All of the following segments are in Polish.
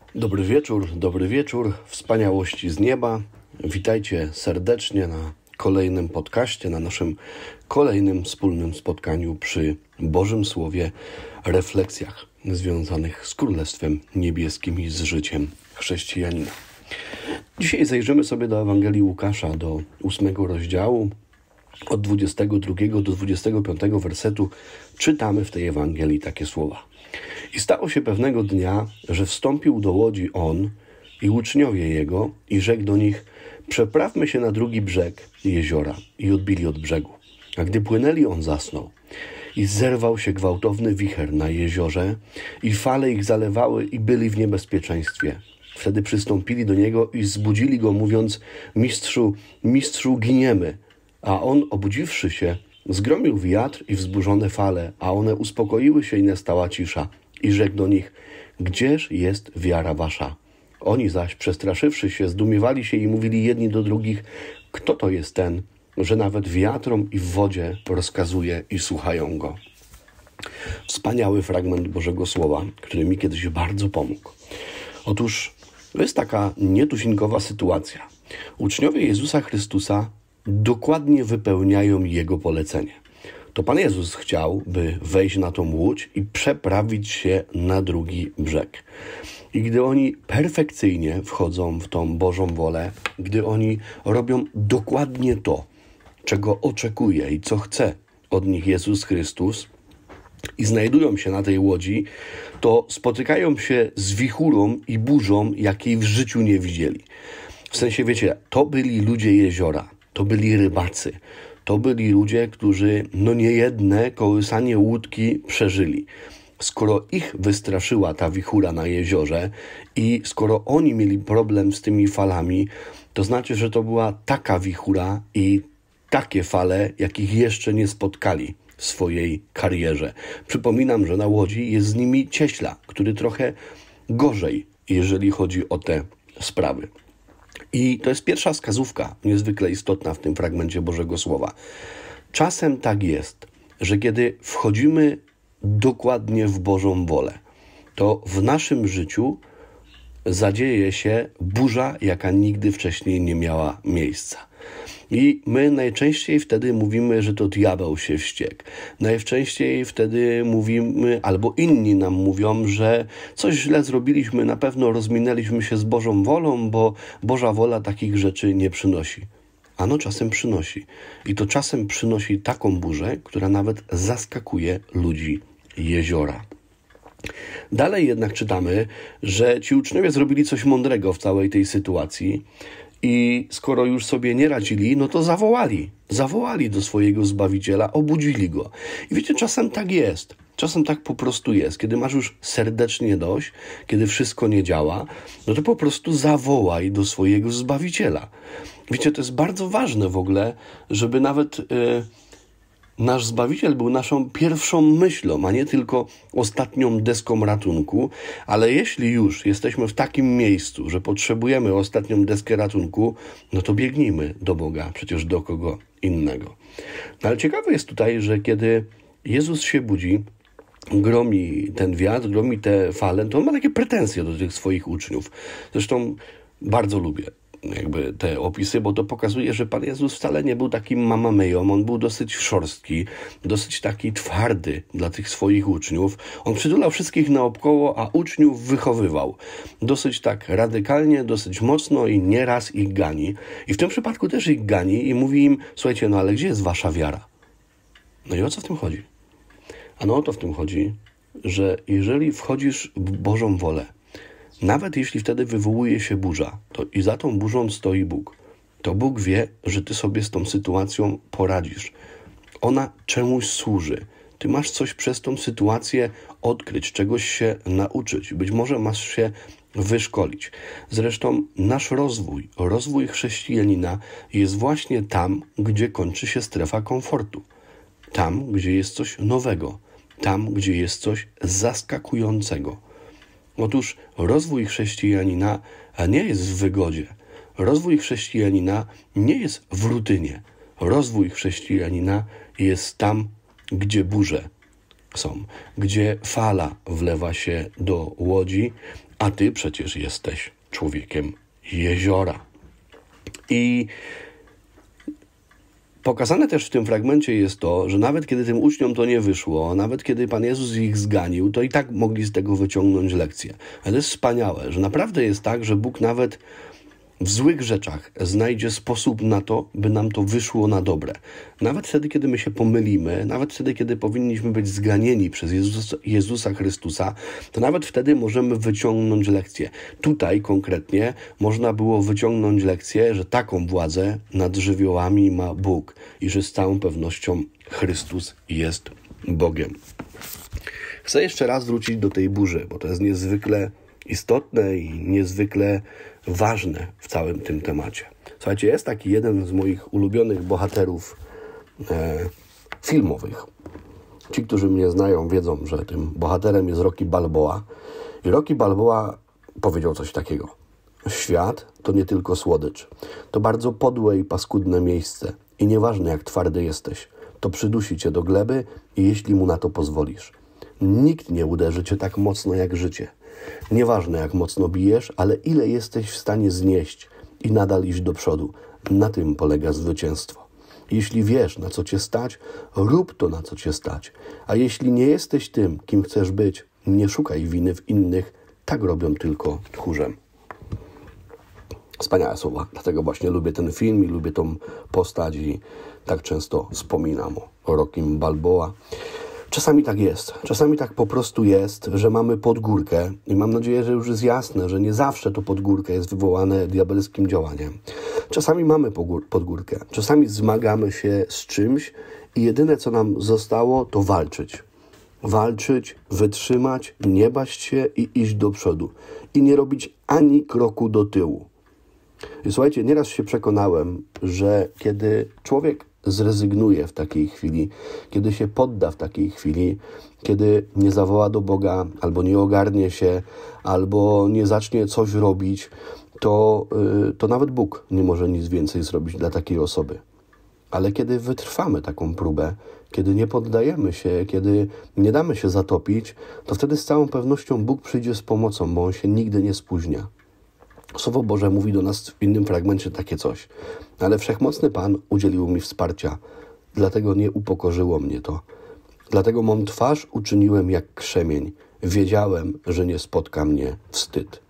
Dobry wieczór, wspaniałości z nieba. Witajcie serdecznie na kolejnym podcaście, na naszym kolejnym wspólnym spotkaniu przy Bożym Słowie, refleksjach związanych z Królestwem Niebieskim i z życiem chrześcijanina. Dzisiaj zajrzymy sobie do Ewangelii Łukasza, do 8 rozdziału. Od 22 do 25 wersetu czytamy w tej Ewangelii takie słowa. I stało się pewnego dnia, że wstąpił do łodzi on i uczniowie jego i rzekł do nich: przeprawmy się na drugi brzeg jeziora. I odbili od brzegu. A gdy płynęli, on zasnął. I zerwał się gwałtowny wicher na jeziorze i fale ich zalewały i byli w niebezpieczeństwie. Wtedy przystąpili do niego i zbudzili go, mówiąc: mistrzu, giniemy. A on, obudziwszy się, zgromił wiatr i wzburzone fale, a one uspokoiły się i nastała cisza. I rzekł do nich: gdzież jest wiara wasza? Oni zaś, przestraszywszy się, zdumiewali się i mówili jedni do drugich: kto to jest ten, że nawet wiatrom i w wodzie rozkazuje i słuchają go? Wspaniały fragment Bożego Słowa, który mi kiedyś bardzo pomógł. Otóż to jest taka nietuzinkowa sytuacja. Uczniowie Jezusa Chrystusa dokładnie wypełniają Jego polecenie. To Pan Jezus chciał, by wejść na tą łódź i przeprawić się na drugi brzeg. I gdy oni perfekcyjnie wchodzą w tą Bożą wolę, gdy oni robią dokładnie to, czego oczekuje i co chce od nich Jezus Chrystus, i znajdują się na tej łodzi, to spotykają się z wichurą i burzą, jakiej w życiu nie widzieli. W sensie, wiecie, to byli ludzie jeziora, to byli rybacy, to byli ludzie, którzy niejedne kołysanie łódki przeżyli. Skoro ich wystraszyła ta wichura na jeziorze i skoro oni mieli problem z tymi falami, to znaczy, że to była taka wichura i takie fale, jakich jeszcze nie spotkali w swojej karierze. Przypominam, że na łodzi jest z nimi cieśla, który trochę gorzej, jeżeli chodzi o te sprawy. I to jest pierwsza wskazówka, niezwykle istotna w tym fragmencie Bożego Słowa. Czasem tak jest, że kiedy wchodzimy dokładnie w Bożą wolę, to w naszym życiu zadzieje się burza, jaka nigdy wcześniej nie miała miejsca. I my najczęściej wtedy mówimy, że to diabeł się wściekł. Najczęściej wtedy mówimy, albo inni nam mówią, że coś źle zrobiliśmy, na pewno rozminęliśmy się z Bożą wolą, bo Boża wola takich rzeczy nie przynosi. Ano czasem przynosi. I to czasem przynosi taką burzę, która nawet zaskakuje ludzi jeziora. Dalej jednak czytamy, że ci uczniowie zrobili coś mądrego w całej tej sytuacji. I skoro już sobie nie radzili, no to zawołali do swojego Zbawiciela, obudzili go. I wiecie, czasem tak jest. Czasem tak po prostu jest. Kiedy masz już serdecznie dość, kiedy wszystko nie działa, no to po prostu zawołaj do swojego Zbawiciela. Wiecie, to jest bardzo ważne w ogóle, żeby nawet nasz Zbawiciel był naszą pierwszą myślą, a nie tylko ostatnią deską ratunku. Ale jeśli już jesteśmy w takim miejscu, że potrzebujemy ostatnią deskę ratunku, no to biegnijmy do Boga, przecież do kogo innego. No ale ciekawe jest tutaj, że kiedy Jezus się budzi, gromi ten wiatr, gromi te fale, to on ma takie pretensje do tych swoich uczniów. Zresztą bardzo lubię te opisy, bo to pokazuje, że Pan Jezus wcale nie był takim mamameją, on był dosyć szorstki, dosyć taki twardy dla tych swoich uczniów. On przytulał wszystkich naokoło, a uczniów wychowywał. Dosyć tak radykalnie, dosyć mocno i nieraz ich gani. I w tym przypadku też ich gani i mówi im: słuchajcie, ale gdzie jest wasza wiara? No i o co w tym chodzi? Ano o to w tym chodzi, że jeżeli wchodzisz w Bożą wolę, nawet jeśli wtedy wywołuje się burza, to i za tą burzą stoi Bóg. To Bóg wie, że ty sobie z tą sytuacją poradzisz. Ona czemuś służy. Ty masz coś przez tą sytuację odkryć, czegoś się nauczyć. Być może masz się wyszkolić. Zresztą nasz rozwój chrześcijanina jest właśnie tam, gdzie kończy się strefa komfortu. Tam, gdzie jest coś nowego. Tam, gdzie jest coś zaskakującego. Otóż rozwój chrześcijanina nie jest w wygodzie. Rozwój chrześcijanina nie jest w rutynie. Rozwój chrześcijanina jest tam, gdzie burze są, gdzie fala wlewa się do łodzi, a ty przecież jesteś człowiekiem jeziora. I pokazane też w tym fragmencie jest to, że nawet kiedy tym uczniom to nie wyszło, nawet kiedy Pan Jezus ich zganił, to i tak mogli z tego wyciągnąć lekcję. Ale to jest wspaniałe, że naprawdę jest tak, że Bóg nawet w złych rzeczach znajdzie sposób na to, by nam to wyszło na dobre. Nawet wtedy, kiedy my się pomylimy, nawet wtedy, kiedy powinniśmy być zganieni przez Jezusa Chrystusa, to nawet wtedy możemy wyciągnąć lekcję. Tutaj konkretnie można było wyciągnąć lekcję, że taką władzę nad żywiołami ma Bóg i że z całą pewnością Chrystus jest Bogiem. Chcę jeszcze raz wrócić do tej burzy, bo to jest niezwykle istotne i niezwykle ważne w całym tym temacie. Słuchajcie, jest taki jeden z moich ulubionych bohaterów filmowych. Ci, którzy mnie znają, wiedzą, że tym bohaterem jest Rocky Balboa. I Rocky Balboa powiedział coś takiego. Świat to nie tylko słodycz. To bardzo podłe i paskudne miejsce. I nieważne, jak twardy jesteś, to przydusi cię do gleby i jeśli mu na to pozwolisz. Nikt nie uderzy cię tak mocno jak życie. Nieważne, jak mocno bijesz, ale ile jesteś w stanie znieść i nadal iść do przodu. Na tym polega zwycięstwo. Jeśli wiesz, na co cię stać, rób to, na co cię stać. A jeśli nie jesteś tym, kim chcesz być, nie szukaj winy w innych. Tak robią tylko tchórzem. Wspaniałe słowa. Dlatego właśnie lubię ten film i lubię tą postać i tak często wspominam o Rockym Balboa. Czasami tak jest. Czasami tak po prostu jest, że mamy podgórkę i mam nadzieję, że już jest jasne, że nie zawsze to podgórkę jest wywołane diabelskim działaniem. Czasami mamy podgórkę. Czasami zmagamy się z czymś i jedyne, co nam zostało, to walczyć. Walczyć, wytrzymać, nie bać się i iść do przodu. I nie robić ani kroku do tyłu. I słuchajcie, nieraz się przekonałem, że kiedy człowiek zrezygnuje w takiej chwili, kiedy się podda w takiej chwili, kiedy nie zawoła do Boga, albo nie ogarnie się, albo nie zacznie coś robić, to nawet Bóg nie może nic więcej zrobić dla takiej osoby. Ale kiedy wytrwamy taką próbę, kiedy nie poddajemy się, kiedy nie damy się zatopić, to wtedy z całą pewnością Bóg przyjdzie z pomocą, bo On się nigdy nie spóźnia. Słowo Boże mówi do nas w innym fragmencie takie coś. Ale Wszechmocny Pan udzielił mi wsparcia, dlatego nie upokorzyło mnie to. Dlatego mą twarz uczyniłem jak krzemień. Wiedziałem, że nie spotka mnie wstyd.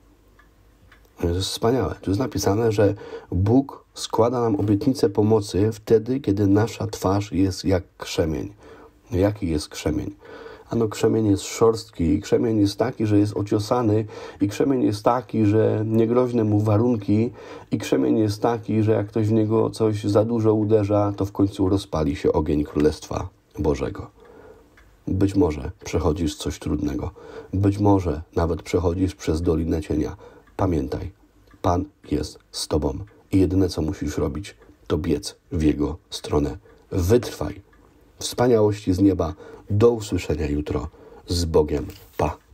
To jest wspaniałe. Tu jest napisane, że Bóg składa nam obietnicę pomocy wtedy, kiedy nasza twarz jest jak krzemień. Jaki jest krzemień? Ano krzemień jest szorstki, krzemień jest taki, że jest ociosany i krzemień jest taki, że niegroźne mu warunki i krzemień jest taki, że jak ktoś w niego coś za dużo uderza, to w końcu rozpali się ogień Królestwa Bożego. Być może przechodzisz coś trudnego. Być może nawet przechodzisz przez dolinę cienia. Pamiętaj, Pan jest z tobą i jedyne, co musisz robić, to biec w Jego stronę. Wytrwaj. Wspaniałości z nieba. Do usłyszenia jutro. Z Bogiem. Pa.